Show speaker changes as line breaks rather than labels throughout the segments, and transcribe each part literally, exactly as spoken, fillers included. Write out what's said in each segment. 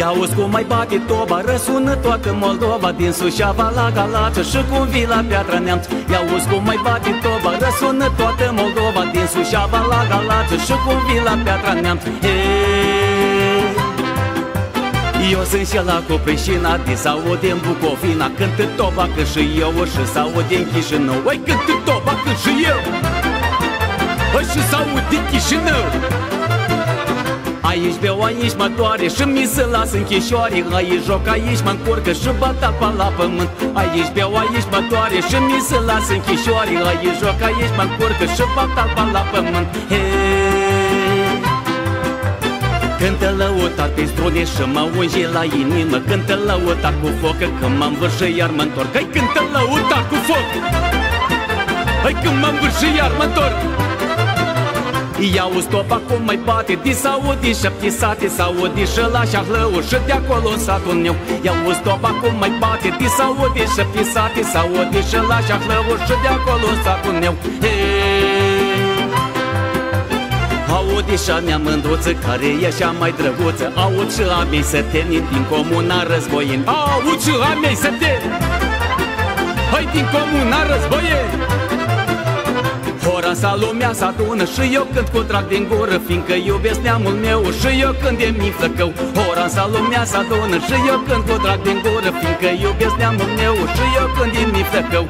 Ia-uzi cum mai bate toba, răsună toată Moldova, din Suceava la Galați și cum vii la Piatra Neamț. Ia-uzi cum mai bate toba, răsună toată Moldova, din Suceava la Galați și cum vii la Piatra Neamț. Eu sunt și la cu Prișina, de s-aud din Bucovina, cântă toba că și eu și s-aud din Chișinău. Oi, cântă toba că și eu și s-aud din Chișinău. Aici beau, aici mă doare și mi se las închișoare. Aici joc, aici mă încurcă și bat apa la pământ. Aici beau, aici mă doare și mi se las închișoare. Aici joc, aici mă încurcă și bat apa la pământ. Hey! Cântă lăutar pe strune și mă unge la inimă. Cântă lăutar cu foc că mă învârșă iar mă întorc. Hai, cântă lăutar cu foc, hai că mă învârșă iar mă întorc. Ia-uzi toba cum mai bate, de s-aud din șapte sate, s-aud din Șăla și Ahlău și de acolo în satul meu. Ia-uzi toba cum mai bate, de s-aud din șapte sate, s-aud din Șăla și Ahlău și de acolo în satul meu. Aud și a mea mândruță, care e cea mai drăguță. Aud și a mei săteni din comuna Războieni. Aud și a mei săteni, hai, din comuna Războieni. Hora sa lumea s-adună și eu cânt cu drag din gură, fiindcă iubesc neamul meu și eu când e mi flăcău. Hora sa lumea s-adună și eu cânt cu drag din gură, fiindcă iubesc neamul meu și eu când e mi flăcău.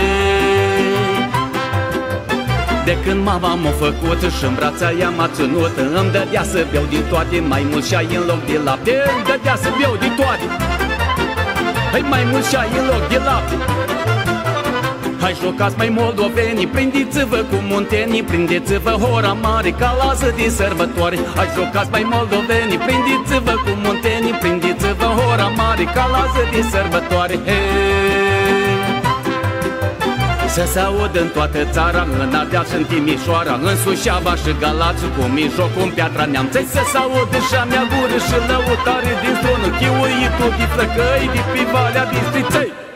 De când mama m-a făcut și-n brața ea m-a ținut, îmi dădea să beau din toate, mai mult și-ai în loc de lapte. Îmi dădea să beau din toate, hai, mai mult și-ai în loc de lapte. Hai, jucați mai moldovenii, prindeți-vă cu muntenii, prindeți-vă hora mare ca lază din sărbătoare. Hai, jucați mai moldovenii, prindeți-vă cu muntenii, prindeți-vă hora mare ca lază din sărbătoare. Hey! Să se audă în toată țara, în Ardeal și în Timișoara, în Suceava și Galați, cu mijlocul în Piatra Neamț. Să se audă și a mea gură și lăutare din stronă, chiuitul de flăcăi de pe Valea Bistriței.